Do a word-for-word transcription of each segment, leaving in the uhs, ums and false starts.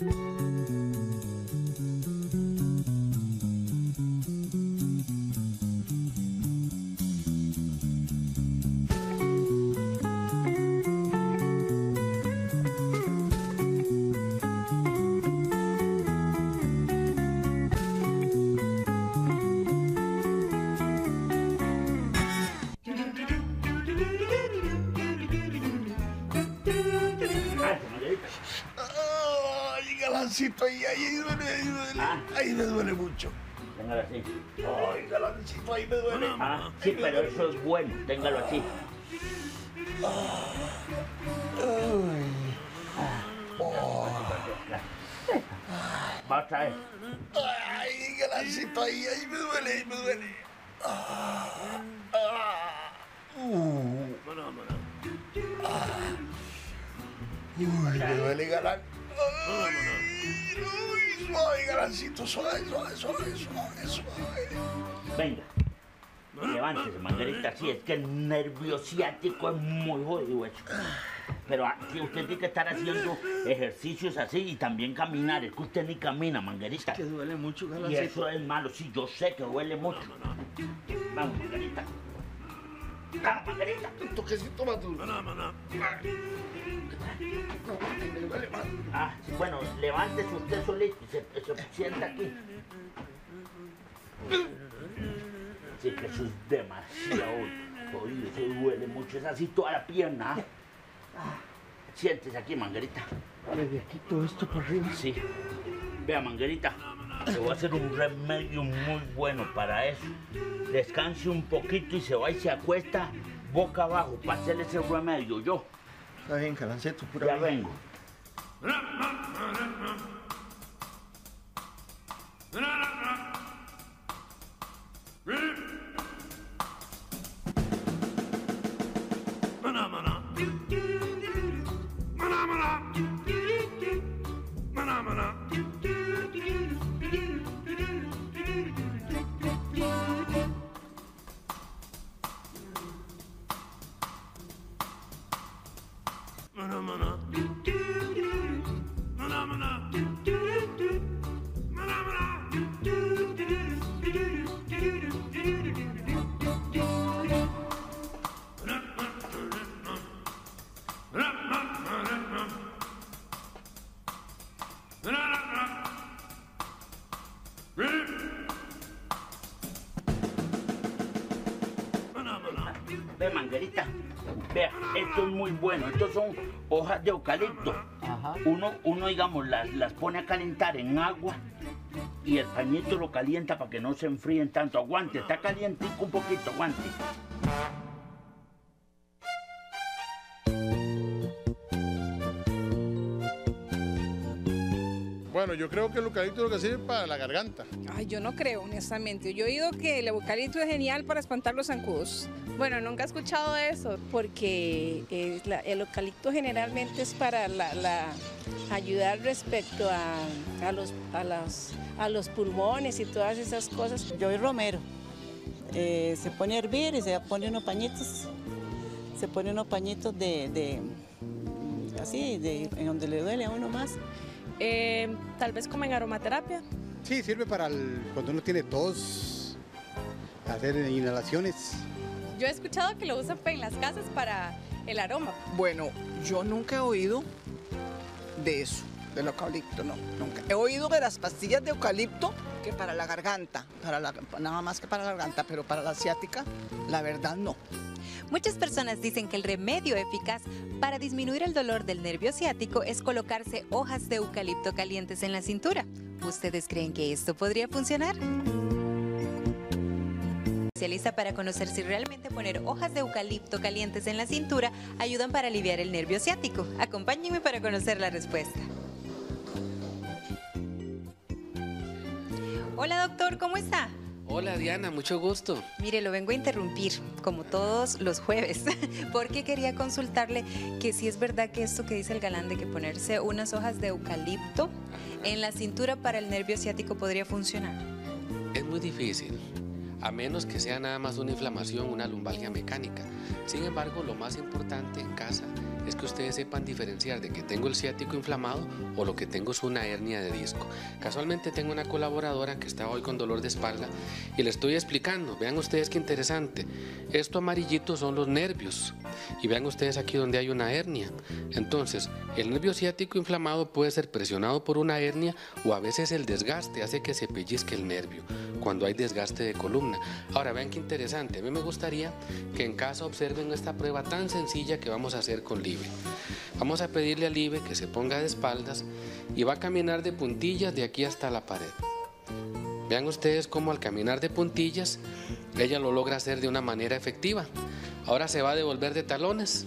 Galancito, ahí, ahí duele, ahí duele, ah. ahí me duele mucho. Téngalo así. Ay, Galancito, ahí me duele. Ah, sí, pero eso es bueno, téngalo así. Ah. Oh. Va otra vez. Ay, Galancito, ahí, ahí me duele, ahí me duele. Ah. Ah. Uh. Ah. Uy, me duele, Galán. Ay, uy, suave, Galancito, suave, suave, suave, suave, suave. Venga, levántese, Margarita, así es que el nervio ciático es muy jodido eso. Pero aquí usted tiene que estar haciendo ejercicios así y también caminar. Es que usted ni camina, Margarita. Es que duele mucho, Galancito. Y eso es malo, sí, yo sé que duele mucho. Vamos, Margarita. Vamos, Margarita. Un toquecito más duro. No, no, no. Ah, sí, bueno, levántese usted solito y se, se sienta aquí. Sí, que eso es demasiado jodido, eso duele mucho, es así toda la pierna. Ah, siéntese aquí, Margarita. Desde aquí todo esto para arriba. Sí. Vea, Margarita, le voy a hacer un remedio muy bueno para eso. Descanse un poquito y se va y se acuesta boca abajo para hacerle ese remedio yo. Está bien, Galancito, pura Ya bien. vengo. Ve, Margarita, vea, esto es muy bueno. Estos son hojas de eucalipto. Ajá. Uno, uno digamos, las, las pone a calentar en agua y el pañito lo calienta para que no se enfríen tanto. Aguante, está calientico un poquito, aguante. Bueno, yo creo que el eucalipto es lo que sirve para la garganta. Ay, yo no creo, honestamente. Yo he oído que el eucalipto es genial para espantar los zancudos. Bueno, nunca he escuchado eso. Porque eh, la, el eucalipto generalmente es para la, la, ayudar respecto a, a, los, a, las, a los pulmones y todas esas cosas. Yo soy romero. Eh, se pone a hervir y se pone unos pañitos. Se pone unos pañitos de, de así, de, en donde le duele a uno más. Eh, tal vez como en aromaterapia. Sí, sirve para el, cuando uno tiene tos, hacer inhalaciones. Yo he escuchado que lo usan en las casas para el aroma. Bueno, yo nunca he oído de eso, del eucalipto, no, nunca. He oído de las pastillas de eucalipto que para la garganta, para la, nada más que para la garganta, pero para la ciática, la verdad no. Muchas personas dicen que el remedio eficaz para disminuir el dolor del nervio ciático es colocarse hojas de eucalipto calientes en la cintura. ¿Ustedes creen que esto podría funcionar? Especialista para conocer si realmente poner hojas de eucalipto calientes en la cintura ayudan para aliviar el nervio ciático. Acompáñenme para conocer la respuesta. Hola doctor, ¿cómo está? Hola Diana, mucho gusto. Mire, lo vengo a interrumpir, como todos los jueves, porque quería consultarle que si es verdad que esto que dice el galán de que ponerse unas hojas de eucalipto en la cintura para el nervio ciático podría funcionar. Es muy difícil, a menos que sea nada más una inflamación, una lumbalgia mecánica. Sin embargo, lo más importante en casa es que ustedes sepan diferenciar de que tengo el ciático inflamado o lo que tengo es una hernia de disco. Casualmente tengo una colaboradora que está hoy con dolor de espalda y le estoy explicando. Vean ustedes qué interesante. Esto amarillito son los nervios y vean ustedes aquí donde hay una hernia. Entonces, el nervio ciático inflamado puede ser presionado por una hernia o a veces el desgaste hace que se pellizque el nervio cuando hay desgaste de columna. Ahora vean qué interesante. A mí me gustaría que en casa observen esta prueba tan sencilla que vamos a hacer con Libe. Vamos a pedirle a Libe que se ponga de espaldas y va a caminar de puntillas de aquí hasta la pared. Vean ustedes cómo al caminar de puntillas ella lo logra hacer de una manera efectiva. Ahora se va a devolver de talones.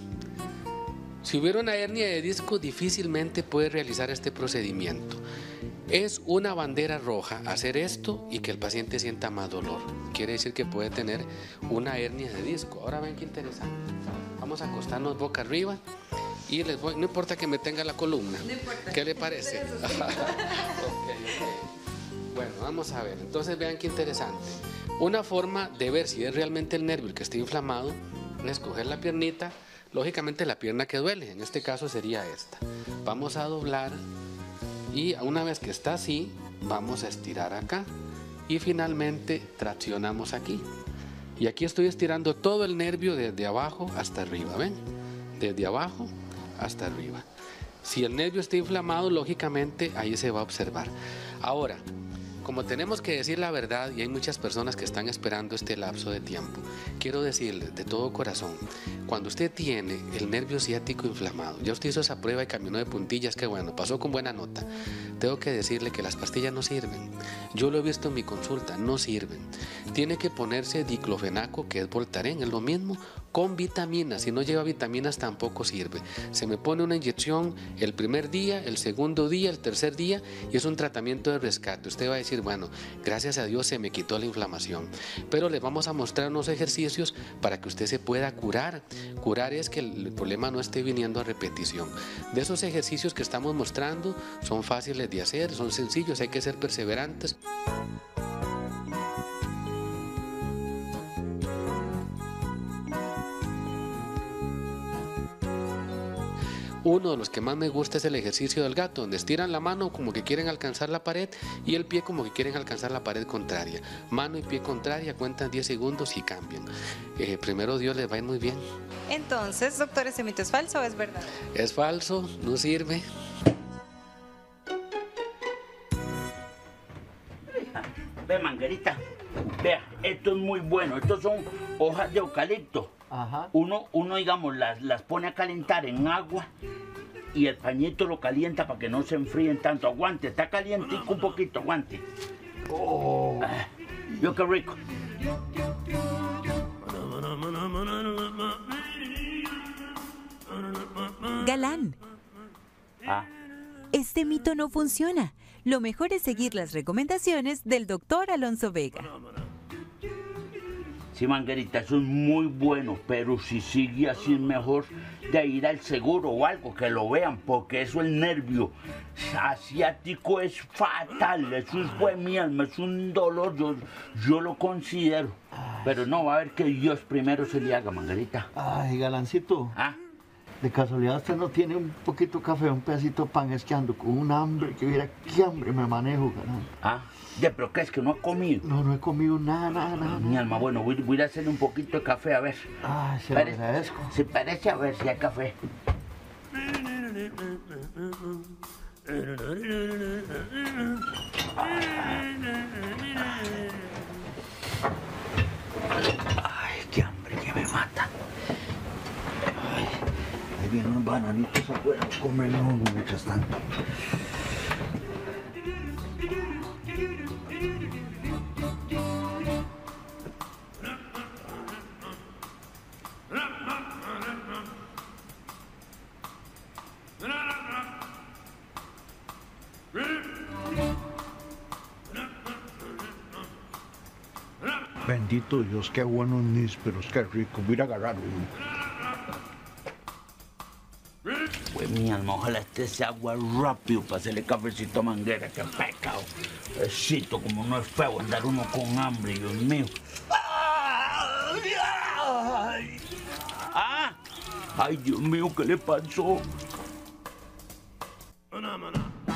Si hubiera una hernia de disco, difícilmente puede realizar este procedimiento. Es una bandera roja hacer esto y que el paciente sienta más dolor. Quiere decir que puede tener una hernia de disco. Ahora ven qué interesante. Vamos a acostarnos boca arriba y les voy, no importa que me tenga la columna. No importa. ¿Qué le parece? Okay, okay. Bueno, vamos a ver. Entonces vean qué interesante. Una forma de ver si es realmente el nervio el que está inflamado es coger la piernita, lógicamente la pierna que duele, en este caso sería esta. Vamos a doblar y una vez que está así, vamos a estirar acá y finalmente traccionamos aquí. Y aquí estoy estirando todo el nervio desde abajo hasta arriba, ¿ven? Desde abajo hasta arriba. Si el nervio está inflamado, lógicamente ahí se va a observar. Ahora, como tenemos que decir la verdad y hay muchas personas que están esperando este lapso de tiempo, quiero decirles de todo corazón, cuando usted tiene el nervio ciático inflamado, ya usted hizo esa prueba y caminó de puntillas, qué bueno, pasó con buena nota, tengo que decirle que las pastillas no sirven. Yo lo he visto en mi consulta, no sirven. Tiene que ponerse diclofenaco, que es Voltaren, es lo mismo, con vitaminas. Si no lleva vitaminas tampoco sirve. Se me pone una inyección el primer día, el segundo día, el tercer día y es un tratamiento de rescate. Usted va a decir, bueno, gracias a Dios se me quitó la inflamación. Pero les vamos a mostrar unos ejercicios para que usted se pueda curar. Curar es que el problema no esté viniendo a repetición. De esos ejercicios que estamos mostrando son fáciles de hacer, son sencillos, hay que ser perseverantes. Uno de los que más me gusta es el ejercicio del gato, donde estiran la mano como que quieren alcanzar la pared y el pie como que quieren alcanzar la pared contraria. Mano y pie contraria, cuentan diez segundos y cambian. Eh, primero Dios, les va a ir muy bien. Entonces, doctor, ¿ese mito es falso o es verdad? Es falso, no sirve. Ve, Manguerita, vea, esto es muy bueno. Estos son hojas de eucalipto. Ajá. Uno, uno, digamos, las, las pone a calentar en agua y el pañito lo calienta para que no se enfríen tanto. Aguante, está calientico un poquito, aguante. Oh, ah, yo qué rico. Galán. Ah. Este mito no funciona. Lo mejor es seguir las recomendaciones del doctor Alonso Vega. Sí, Manguerita, eso es muy bueno, pero si sigue así es mejor de ir al seguro o algo, que lo vean, porque eso el nervio asiático es fatal, eso es fue mi alma, es un dolor, yo, yo lo considero. Pero no, va a ver que Dios primero se le haga, Manguerita. Ay, Galancito. ¿Ah? De casualidad usted no tiene un poquito de café, un pedacito de pan, es que ando con un hambre, que viera qué hambre me manejo, Galán. Ah, ya, pero ¿qué es que no ha comido? No, no he comido nada, nada, nada. Mi alma, bueno, voy, voy a hacerle un poquito de café, a ver. Ay, se lo agradezco. Se parece a ver si hay café. Ay, qué hambre que me mata. Ay, ahí vienen unos bananitos afuera, comerlo uno mientras tanto. Bendito Dios, qué buenos nísperos, qué rico. Voy a ir a agarrar uno. Pues mi alma, ojalá este se agua rápido para hacerle cafecito a Manguera, que pecado. Besito, como no es feo andar uno con hambre, Dios mío. ¡Ah! Ay, Dios mío, ¿qué le pasó? Maná, maná.